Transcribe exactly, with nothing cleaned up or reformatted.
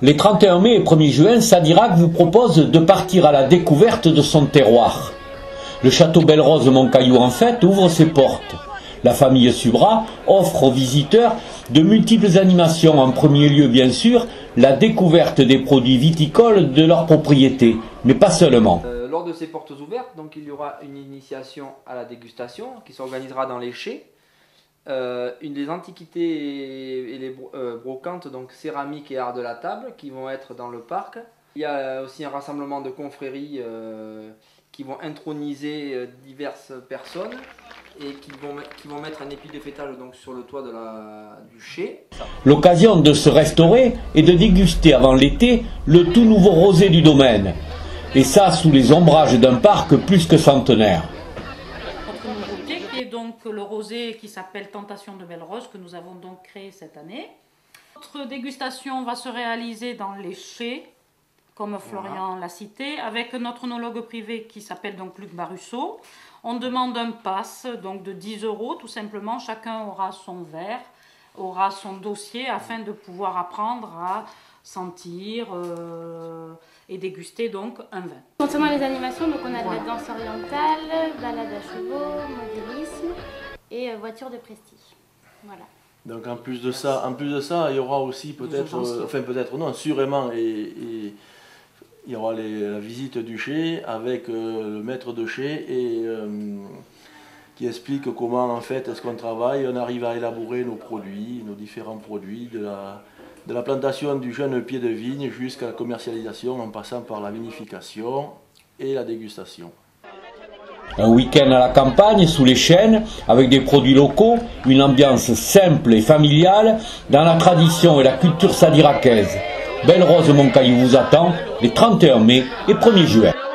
Les trente et un mai et premier juin, Sadirac vous propose de partir à la découverte de son terroir. Le château Belle-Rose Moncaillou en fait ouvre ses portes. La famille Subra offre aux visiteurs de multiples animations. En premier lieu, bien sûr, la découverte des produits viticoles de leur propriété, mais pas seulement. Euh, lors de ces portes ouvertes, donc, il y aura une initiation à la dégustation qui s'organisera dans les chais. Euh, une des antiquités et, et les bro euh, brocantes, donc céramique et art de la table, qui vont être dans le parc. Il y a aussi un rassemblement de confréries euh, qui vont introniser euh, diverses personnes et qui vont, qui vont mettre un épi de fêtage donc, sur le toit de la, du chai. L'occasion de se restaurer et de déguster avant l'été le tout nouveau rosé du domaine. Et ça sous les ombrages d'un parc plus que centenaire. Notre nouveauté qui est donc le rosé qui s'appelle Tentation de Belle-Rose que nous avons donc créé cette année. Notre dégustation va se réaliser dans les chais, comme Florian l'a cité, avec notre onologue privé qui s'appelle donc Luc Barusso. On demande un pass donc de dix euros, tout simplement. Chacun aura son verre, aura son dossier afin de pouvoir apprendre à sentir euh, et déguster donc un vin. Concernant les animations, donc on a voilà. de la danse orientale, balade à chevaux, modélisme et euh, voiture de prestige. Voilà. Donc en plus de ça, en plus de ça, il y aura aussi peut-être, euh, enfin peut-être non, sûrement, et, et il y aura les, la visite du chai avec euh, le maître de chai et euh, qui explique comment en fait est-ce qu'on travaille, on arrive à élaborer nos produits, nos différents produits, de la, de la plantation du jeune pied de vigne jusqu'à la commercialisation en passant par la vinification et la dégustation. Un week-end à la campagne, sous les chênes, avec des produits locaux, une ambiance simple et familiale dans la tradition et la culture sadiracaise. Belle-Rose Moncaillou vous attend les trente et un mai et premier juin.